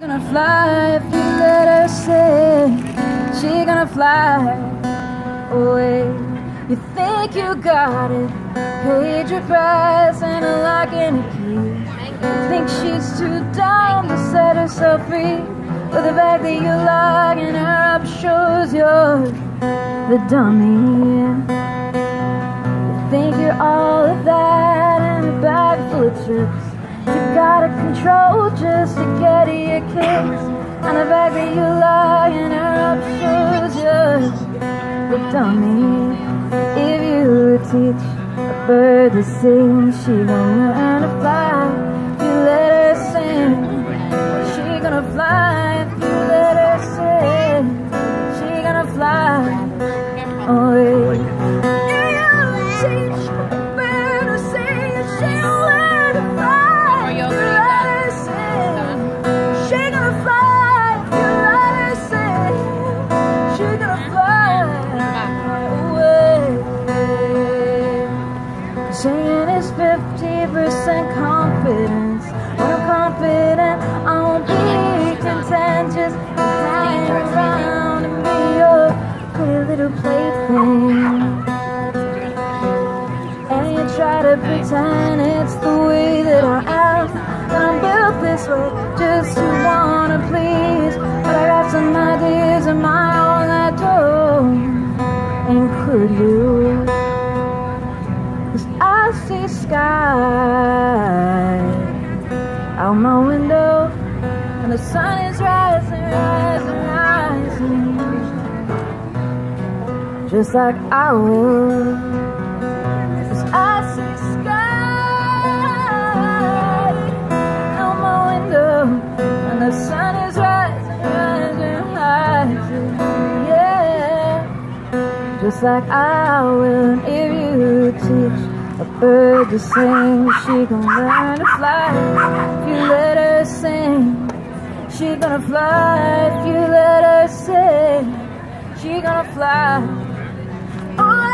Gonna fly if you let her sing. She gonna fly away. You think you got it, paid your price and a lock and a key. You think she's too dumb to set herself free, but the fact that you're locking her up shows you're the dummy. You think you're all of that and a bag full of tricks you gotta control just to get your kicks, and the fact that you're locking her up shows you're the dummy. If you teach a bird to sing, she gon' learn to fly. If you let her sing, she gonna fly. If you let her sing, she gonna fly away. If you teach a bird to sing, she gon' learn to fly. Singing is 50% confidence. When I'm confident, I won't be content. Just hang around and be your pretty little plaything. And you try to pretend it's the way that I am. I'm built this way just to wanna please, but I got some ideas of my own that don't include you. 'Cause I see sky out my window, and the sun is rising, rising, rising, just like I will. 'Cause I see sky out my window, and the sun is rising, rising, rising, yeah, just like I will. If you teach a bird to sing, she gon' learn to fly. If you let her sing, she gonna fly. If you let her sing, she gonna fly. Oh,